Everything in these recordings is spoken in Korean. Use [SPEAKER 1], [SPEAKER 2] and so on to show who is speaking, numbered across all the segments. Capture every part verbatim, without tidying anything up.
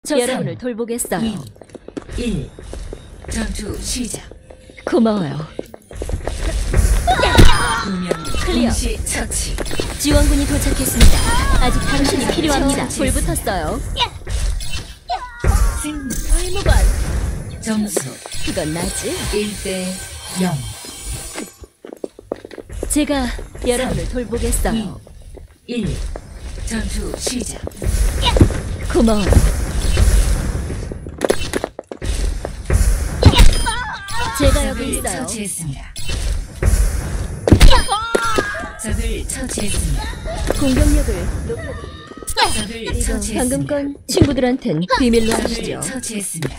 [SPEAKER 1] 여러분을 돌보겠어요.
[SPEAKER 2] 이, 일. 전투 시작.
[SPEAKER 1] 고마워요.
[SPEAKER 2] 두명
[SPEAKER 1] 클리어.
[SPEAKER 2] 동시 처치.
[SPEAKER 1] 지원군이 도착했습니다. 아직 당신이 필요합니다. 불 붙었어요.
[SPEAKER 2] 승리.
[SPEAKER 1] 의무관.
[SPEAKER 2] 점수
[SPEAKER 1] 그건 나지.
[SPEAKER 2] 일 대 영.
[SPEAKER 1] 제가 여러분을 돌보겠어요.
[SPEAKER 2] 일. 전투 시작.
[SPEAKER 1] 고마워요. 제가 여기
[SPEAKER 2] 적을
[SPEAKER 1] 있어요.
[SPEAKER 2] 처치했습니다. 적을 처치했습니다.
[SPEAKER 1] 공격력을 높여.
[SPEAKER 2] 적을
[SPEAKER 1] 이거
[SPEAKER 2] 처치했습니다.
[SPEAKER 1] 방금 건 친구들한텐 비밀로
[SPEAKER 2] 적을
[SPEAKER 1] 하시죠.
[SPEAKER 2] 처치했습니다.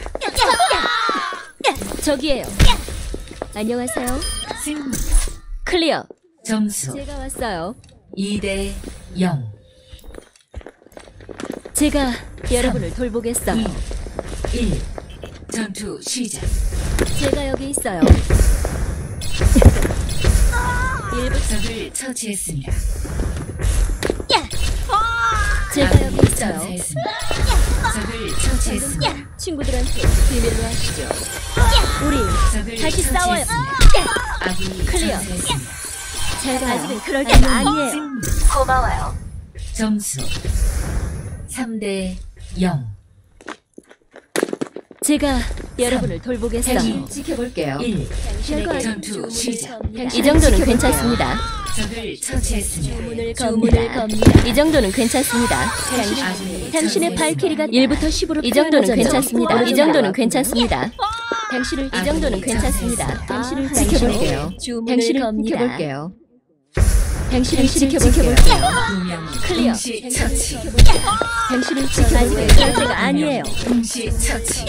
[SPEAKER 1] 저기에요. 안녕하세요.
[SPEAKER 2] 승리.
[SPEAKER 1] 클리어.
[SPEAKER 2] 점수
[SPEAKER 1] 제가 왔어요.
[SPEAKER 2] 이 대 영.
[SPEAKER 1] 제가 여러분을 돌보겠어요.
[SPEAKER 2] 일. 전투 시작.
[SPEAKER 1] 제가 여기 있어요. 일부
[SPEAKER 2] 적을 처치했습니다.
[SPEAKER 1] 제가 여기 있어요.
[SPEAKER 2] 전사했습니다. 적을 처치했습니다.
[SPEAKER 1] 친구들한테 비밀로 하시죠. 우리
[SPEAKER 2] 적을
[SPEAKER 1] 다시 싸워요.
[SPEAKER 2] 처치했습니다. 아군이
[SPEAKER 1] 클리어.
[SPEAKER 2] 전사했습니다.
[SPEAKER 1] 잘 가요. 아직은 그럴 때가 아니에요.
[SPEAKER 2] 승리.
[SPEAKER 1] 고마워요.
[SPEAKER 2] 점수 삼 대 영.
[SPEAKER 1] 제가 여러분을 돌보겠어요.
[SPEAKER 2] 당신
[SPEAKER 1] 지켜볼게요.
[SPEAKER 2] 일.
[SPEAKER 1] 결과
[SPEAKER 2] 전투 시작.
[SPEAKER 1] 이 정도는 괜찮습니다.
[SPEAKER 2] 적을 처치했습니다.
[SPEAKER 1] 주문을 겁니다. 겁니다. 이 정도는 괜찮습니다. 당신,
[SPEAKER 2] 아군이
[SPEAKER 1] 당신의
[SPEAKER 2] 전사했습니다.
[SPEAKER 1] 발키리가 일부터 십으로 이 정도는 괜찮습니다. 이 정도는 괜찮습니다. 당신을 이 정도는 괜찮습니다. 당신을 지켜볼게요. 당신을 지켜볼게요. 당신을 지켜볼게요.
[SPEAKER 2] 두명
[SPEAKER 1] 클리어.
[SPEAKER 2] 동시 처치.
[SPEAKER 1] 당신을 지켜볼게요. 그럴 때가 아니에요.
[SPEAKER 2] 동시 처치.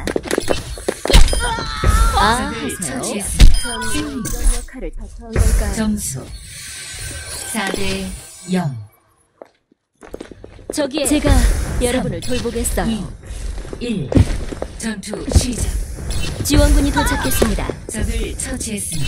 [SPEAKER 1] 아,
[SPEAKER 2] 적을
[SPEAKER 1] 하세요.
[SPEAKER 2] 처치했습니다. 승리.
[SPEAKER 1] 이런 역할을 다한 걸까요?
[SPEAKER 2] 점수 사 대 영.
[SPEAKER 1] 저기에 제가 여러분을 돌보겠어요.
[SPEAKER 2] 일. 전투 시작.
[SPEAKER 1] 지원군이 도착했습니다.
[SPEAKER 2] 적을 처치했습니다.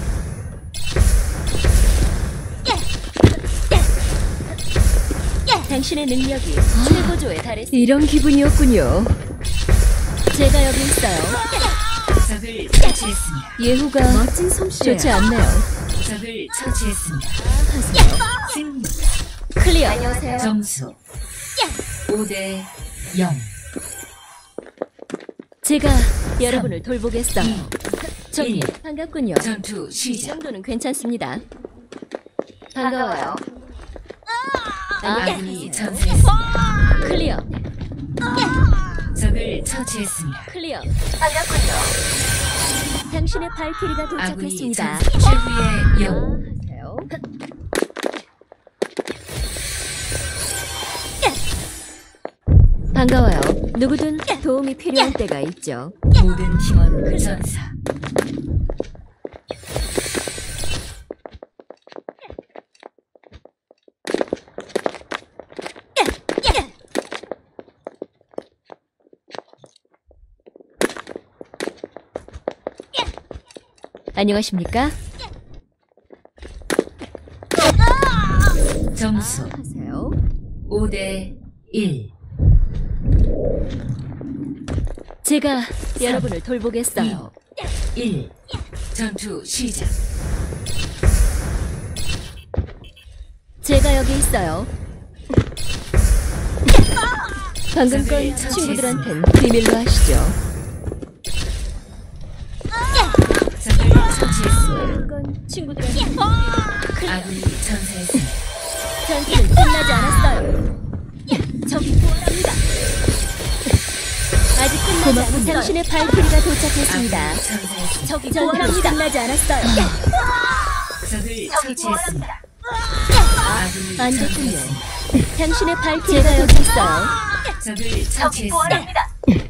[SPEAKER 1] 당신의 능력이 최고조에 달했습니다. 이런 기분이었군요. 제가 여기 있어요.
[SPEAKER 2] 적을 처치했습니다.
[SPEAKER 1] 예후가 멋진 솜씨예요. 좋지 않네요.
[SPEAKER 2] 적을 처치했습니다.
[SPEAKER 1] 하세요.
[SPEAKER 2] 승리.
[SPEAKER 1] 클리어. 안녕하세요.
[SPEAKER 2] 점수 오 대 영.
[SPEAKER 1] 제가 여러분을 돌보겠어요.
[SPEAKER 2] 이.
[SPEAKER 1] 저기
[SPEAKER 2] 일.
[SPEAKER 1] 반갑군요.
[SPEAKER 2] 전투
[SPEAKER 1] 이
[SPEAKER 2] 시작.
[SPEAKER 1] 정도는 괜찮습니다. 반가워요.
[SPEAKER 2] 아군이 전사했습니다.
[SPEAKER 1] 클리어.
[SPEAKER 2] 적을 처치했습니다.
[SPEAKER 1] 클리어. 반갑군요. 당신의 발키리가
[SPEAKER 2] 아군이
[SPEAKER 1] 도착했습니다.
[SPEAKER 2] 전사 최후의 영.
[SPEAKER 1] 하세요. 반가워요. 누구든 도움이 필요한 때가 있죠.
[SPEAKER 2] 모든 팀원 전사.
[SPEAKER 1] 안녕하십니까?
[SPEAKER 2] 점수
[SPEAKER 1] 하세요.
[SPEAKER 2] 오 대 일.
[SPEAKER 1] 제가 여러분을 돌보겠어요.
[SPEAKER 2] 일. 전투 시작.
[SPEAKER 1] 제가 여기 있어요. 방금 건 친구들한텐 비밀로 하시죠.
[SPEAKER 2] 적을 처치했습니다.
[SPEAKER 1] 방금 건 친구들한테
[SPEAKER 2] 아군이 전사했습니다.
[SPEAKER 1] 전투는 끝나지 않았어요. 적이 도와랍니다. 아직 끝나지 않았어요. 당신의 발키리가 도착했습니다.
[SPEAKER 2] 아군이 전사했습니다.
[SPEAKER 1] 적이 전투는 끝나지 않았어요.
[SPEAKER 2] 적을 처치했습니다. 아군이
[SPEAKER 1] 안 됐군요.
[SPEAKER 2] 전사했습니다.
[SPEAKER 1] 당신의 발키리가 여기 있어요.
[SPEAKER 2] 적을 처치했습니다.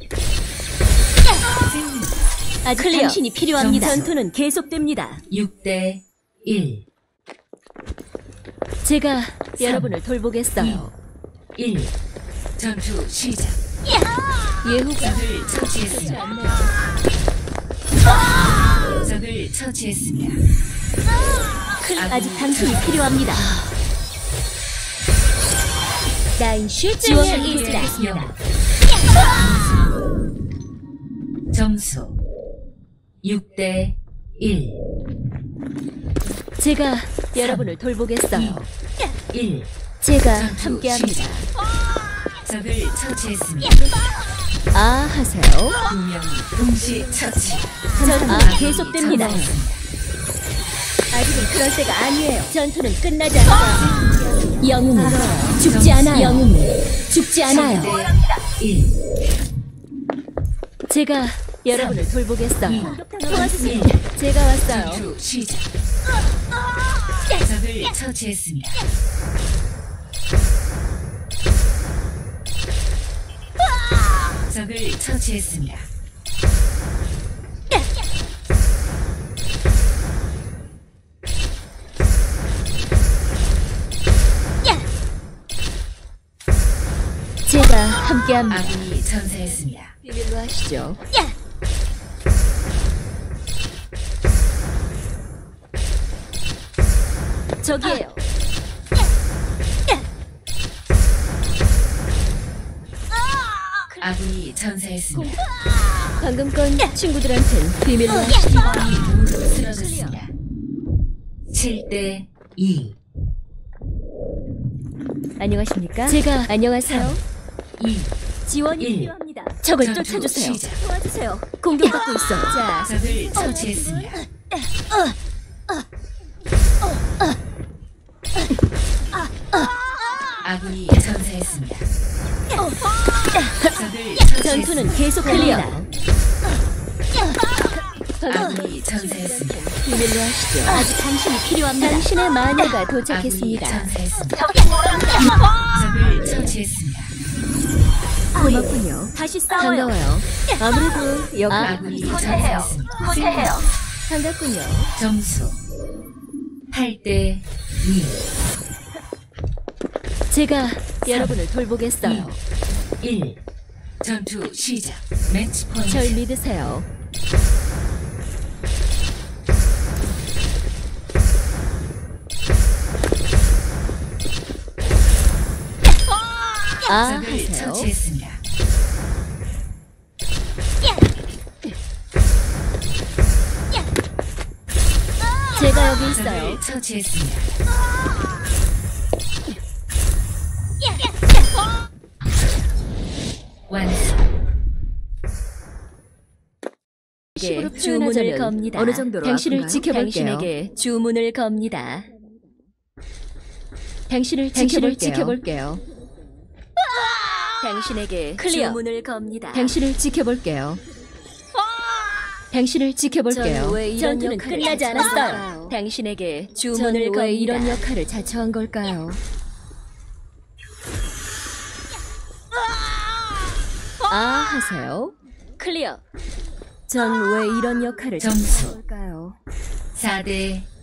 [SPEAKER 2] 승리.
[SPEAKER 1] 아직 당신이 필요합니다.
[SPEAKER 2] 점수.
[SPEAKER 1] 전투는 계속됩니다.
[SPEAKER 2] 육 대 일.
[SPEAKER 1] 제가 여러분을 돌보겠어요.
[SPEAKER 2] 일. 전투 시작.
[SPEAKER 1] 예후가
[SPEAKER 2] 적을 처치했습니다. 적을 처치했습니다.
[SPEAKER 1] 아직 당신이 필요합니다. 나인 슈 지원을
[SPEAKER 2] 일
[SPEAKER 1] 일이다.
[SPEAKER 2] 대 영. 점수 육 대 일.
[SPEAKER 1] 제가 여러분을 돌보겠어요.
[SPEAKER 2] 일.
[SPEAKER 1] 제가
[SPEAKER 2] 전투
[SPEAKER 1] 함께합니다.
[SPEAKER 2] 시작. 적을 처치했습니다.
[SPEAKER 1] 아 하세요.
[SPEAKER 2] 두 명 동시 처치.
[SPEAKER 1] 전투는
[SPEAKER 2] 아군이
[SPEAKER 1] 계속됩니다.
[SPEAKER 2] 전사했습니다.
[SPEAKER 1] 아직은 그럴 때가 아니에요. 전투는 끝나지 않아요. 영웅은 죽지 않아요. 영웅은 죽지 않아요.
[SPEAKER 2] 대 일.
[SPEAKER 1] 제가 여러분을 돌보겠어요.
[SPEAKER 2] 이.
[SPEAKER 1] 고맙습니다. 제가 왔어요.
[SPEAKER 2] 전투 시작. 적을 처치했습니다. 적을 처치했습니다.
[SPEAKER 1] 제가 함께합니다.
[SPEAKER 2] 아군이 전사했습니다.
[SPEAKER 1] 비밀로 하시죠. 저기에요.
[SPEAKER 2] 아군이 전사했습니다.
[SPEAKER 1] 방금 건 친구들한텐 비밀로 하시죠.
[SPEAKER 2] 아군이 모두 쓰러졌습니다. 칠 대 이.
[SPEAKER 1] 안녕하십니까? 제가 안녕하세요.
[SPEAKER 2] 이.
[SPEAKER 1] 지원이
[SPEAKER 2] 일.
[SPEAKER 1] 필요합니다. 적을
[SPEAKER 2] 전투
[SPEAKER 1] 쫓아주세요.
[SPEAKER 2] 시작.
[SPEAKER 1] 도와주세요. 공격받고 있어. 자,
[SPEAKER 2] 적을 처치했습니다. 아군이 전사했습니다. 적을
[SPEAKER 1] 전투는
[SPEAKER 2] 처치했습니다.
[SPEAKER 1] 계속됩니다.
[SPEAKER 2] 아군이 전사했습니다.
[SPEAKER 1] 비밀로 하시죠. 아직 당신이 필요합니다. 당신의 마녀가
[SPEAKER 2] 아군이
[SPEAKER 1] 도착했습니다.
[SPEAKER 2] 전사했습니다. 적을 처치했습니다.
[SPEAKER 1] 고맙군요. 다시 싸워요. 반가워요. 아무래도 여기
[SPEAKER 2] 아군이 전사했습니다.
[SPEAKER 1] 반갑군요.
[SPEAKER 2] 점수 팔 대 이.
[SPEAKER 1] 제가 여러분을 돌보겠어요.
[SPEAKER 2] 일. 전투 시작. 매치 포인트.
[SPEAKER 1] 절 믿으세요. 아,
[SPEAKER 2] 적을
[SPEAKER 1] 하세요.
[SPEAKER 2] 처치했습니다.
[SPEAKER 1] 제가 여기 있어요.
[SPEAKER 2] 적을 처치했습니다. 완성.
[SPEAKER 1] 식으로 주문을 겁니다.
[SPEAKER 3] 어느 정도로
[SPEAKER 1] 당신을
[SPEAKER 3] 아픈가요?
[SPEAKER 1] 지켜볼게요. 당신에게 주문을 겁니다. 당신을 지켜볼게요. 지켜볼게요. 당신에게
[SPEAKER 3] 클리어.
[SPEAKER 1] 주문을 겁니다. 당신을 지켜볼게요. 당신을 지켜볼게요.
[SPEAKER 3] 전왜 이런
[SPEAKER 1] 전투는
[SPEAKER 3] 역할을
[SPEAKER 1] 끝나지
[SPEAKER 3] 자처한
[SPEAKER 1] 않았어요.
[SPEAKER 3] 걸까요?
[SPEAKER 1] 당신에게
[SPEAKER 3] 전
[SPEAKER 1] 주문을
[SPEAKER 3] 왜
[SPEAKER 1] 겁니다.
[SPEAKER 3] 이런
[SPEAKER 1] 역할을 자처한 걸까요? 아 하세요. 클리어. 전 왜 이런 역할을
[SPEAKER 2] 점수.
[SPEAKER 1] 자처한 걸까요?
[SPEAKER 2] 사 대